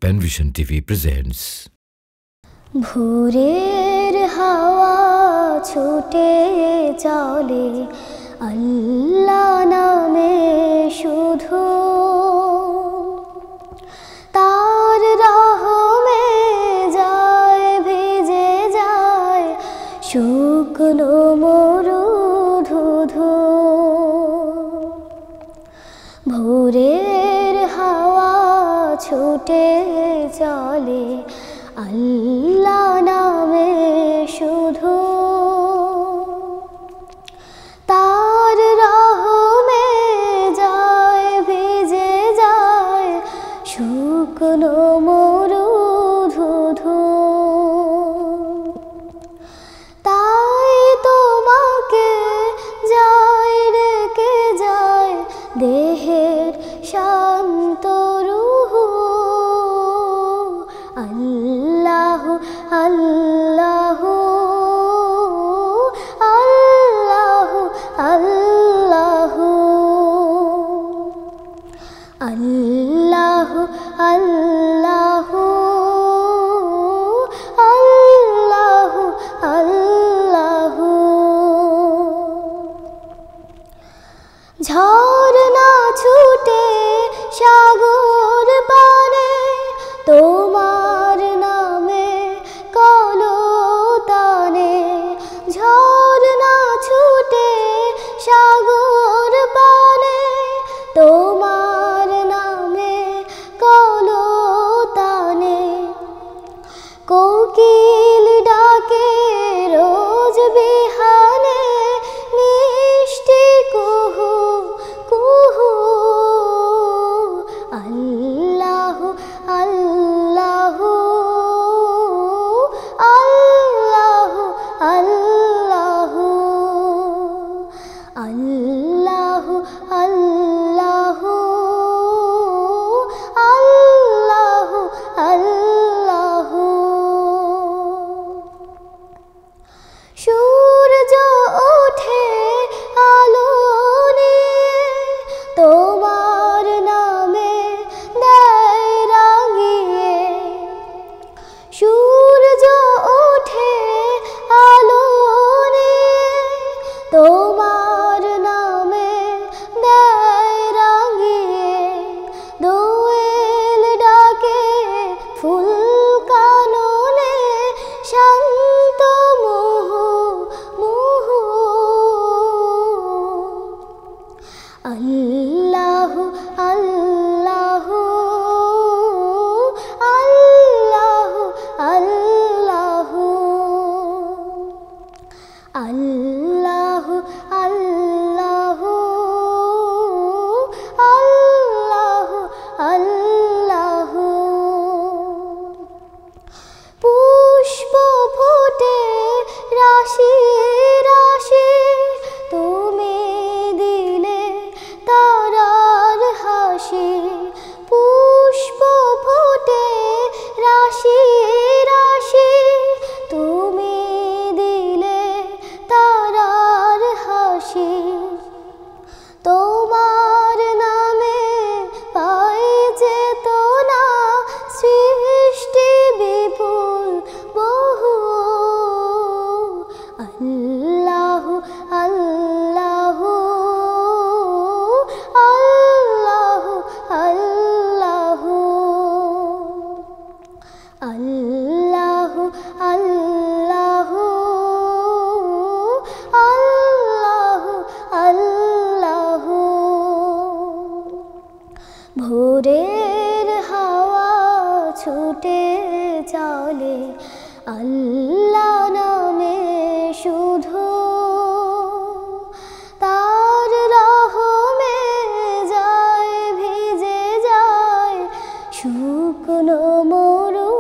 Penvision TV presents ভোরের হাওয়া ছুটে চলে আল্লাহ নামে শুধু তার রহমে যায় ভিজে যায় শুকনো মরুধুধু ভোরের হাওয়া ছুটে চলে আল্লাহ নামে শুধু তার রহমে যায় ভিজে যায় শুকনো মরুধুধু তাই তোমাকে যায় রেখে যায় দেহের শান্ত রুহু আল্লাহু আল্লাহু আল্লাহু আল্লাহু আল্লাহু আল্লাহু আল্লাহু আল্লাহু ঝরনা ছুটে সাগর পানে তোমার নামে কলতানে ঝরনা ছুটে সাগর পানে তোমার নামে কলতানে কোকিল ডাকে রোজ বিহানে মিষ্টি কুহু কুহু আল্লাহু আল্লাহু আল্লাহু আল্লাহু আল্লাহু আল্লাহু আল্লাহু আল্লাহু সূর্য ওঠে আলো নিয়ে তোমার নামে দেয় রাঙিয়ে সূর্য ওঠে আলো নিয়ে তোমার নামে দেয় রাঙিয়ে দোয়েল ডাকে ফুল কাননে শান্ত মুহু মুহু আল্লাহু আল্লাহু আল্লাহু আল্লাহু আল্লাহু আল্লাহু আল্লাহু আল্লাহু পুষ্প ফোটে রাশি রাশি তুমি দিলে তারার হাসি পুষ্প ফোটে রাশি রাশি তুমি দিলে তারার হাসি তোমার নামে পাই চেতনা সৃষ্টি বিপুল বহু আল্লাহু আল্লাহু আল্লাহু আল্লাহু আল্লাহু আল্লাহু আল্লাহু আল্লাহু ভোরের হাওয়া ছুটে চলে আল্লাহ নামে শুধু তার রহমে যায় ভিজে যায় শুকনো মরু